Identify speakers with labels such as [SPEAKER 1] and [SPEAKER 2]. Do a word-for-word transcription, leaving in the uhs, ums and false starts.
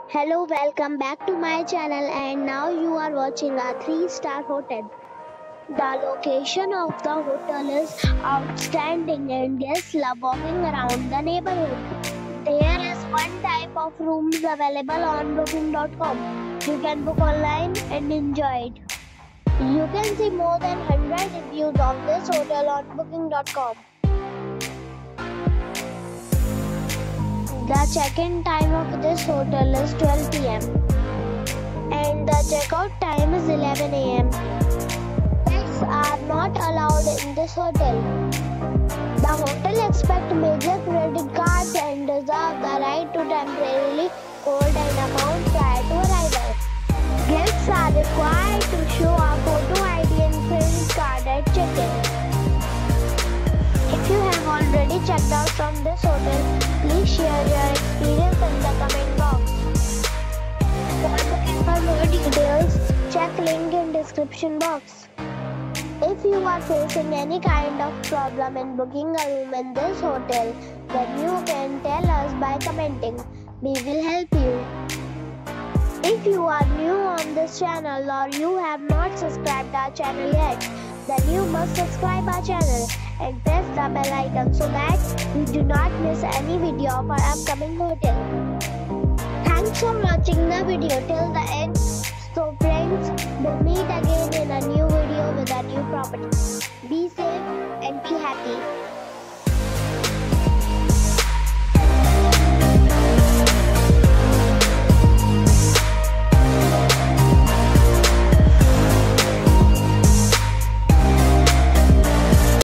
[SPEAKER 1] Hello, welcome back to my channel, and now you are watching a three star hotel. The location of the hotel is outstanding and guests love walking around the neighborhood. There is one type of rooms available on booking dot com. You can book online and enjoy it. You can see more than one hundred reviews of this hotel on booking dot com. The check-in time of this hotel is twelve p m and the checkout time is eleven a m Pets are not allowed in this hotel. The hotel accepts major credit cards and reserves the right to temporarily hold an amount prior to arrival. Guests are required to show a photo I D and credit card at check-in. If you have already checked out from this hotel, please share your experience in the comment box. For looking for more details, check link in description box. If you are facing any kind of problem in booking a room in this hotel, then you can tell us by commenting. We will help you. If you are new on this channel or you have not subscribed our channel yet, then you must subscribe our channel and press the bell icon so that you do not miss any video of our upcoming hotel. Thanks for watching the video till the end. So friends, we'll meet again in a new video with a new property. Be safe and be happy.